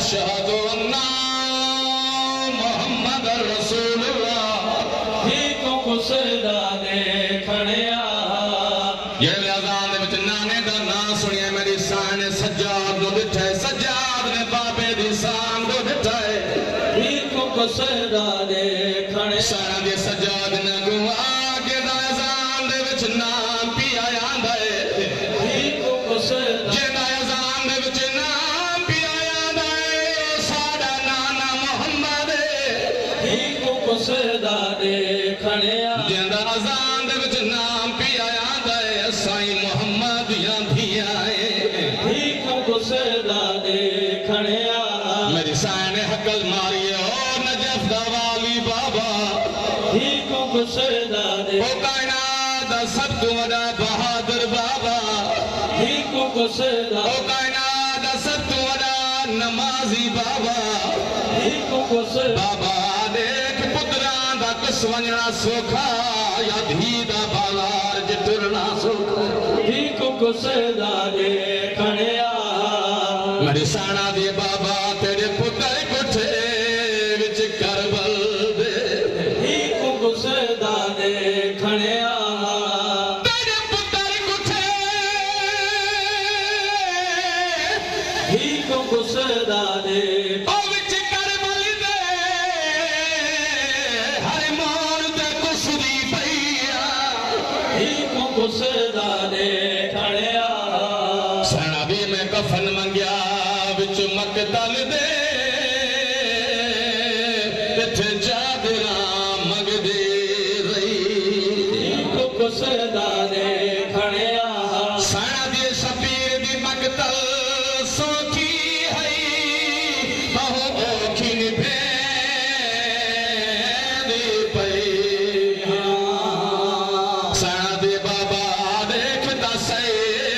अशहदु अन्ना मुहम्मद रसूलुल्लाह ही को कुसदा दे खड़िया ये अजान दे विच नाने दा नाम सुनिया मेरी शान सज्जाद नु दिठे सज्जाद ने बाबे दी शान नु दिठे ही को कुसदा दे खड़े सारा दे सज्जाद ने गुआ के दा अजान दे विच नाम पिया आंदा है ही को कुसदा जे दा अजान दे विच नाम पिया आंदा है साडा नाना मुहम्मद ही को कुसदा दे खड़िया जे दा अजान दे विच नाम पिया आंदा है साईं मुहम्मद या धिया ही को कुसदा दे खड़िया मेरी शान हकल मारी ओ नजफ दा वाली बाबा ही को कुसदा दे ओ कायनात दा सब तो बड़ा बहादुर बाबा ही को कुसदा ओ कायनात दा सब तो बड़ा नमाजी बाबा ही को कुसदा बाबा देख पुत्रां दा कस वणना सोखा या धी दा बाजार ज टुरना सोखा ही को कुसदा दे खड़िया मेरी साना दे बाबा तेरे पुत्र कुठे विच करबल दे ही को कुसदा दे खड़िया तेरे पुत्र कुठे ही को कुसदा दे ओ विच करबल दे हर मोर ते कुसदी पईया ही को कुसदा दे खड़िया साना भी मैं कफन मंगया विच मकतल दे पिछे चादरा मंगदी रही को कुसदा दे खड़िया साना दे शबीर दी मकतल सोखी है बहु औखी निभेंदी पई साना दे बाबा देखदा सही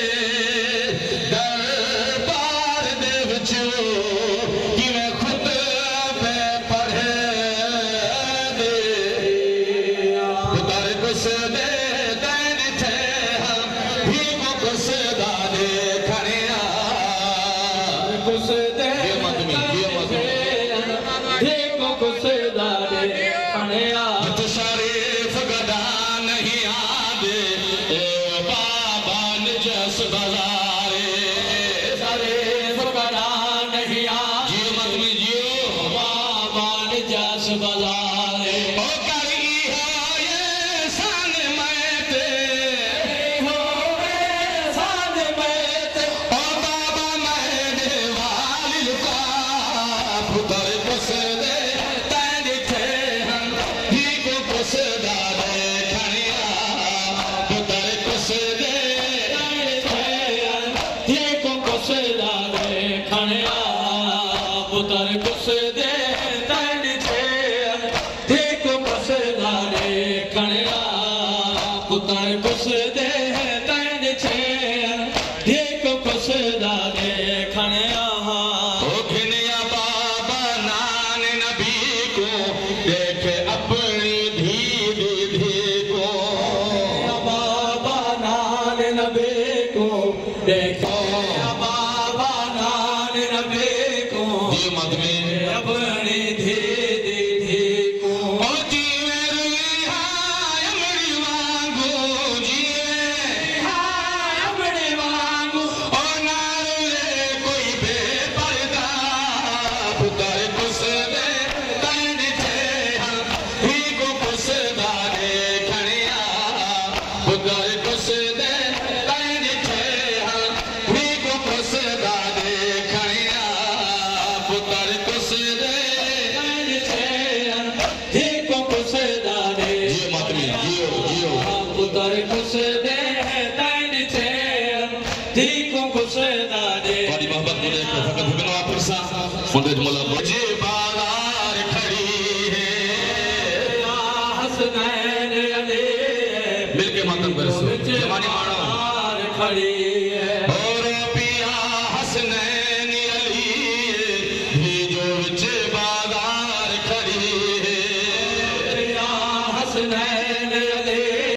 मिलके मातम कर सो जवानी मानो खड़ी है और पिया हसनैन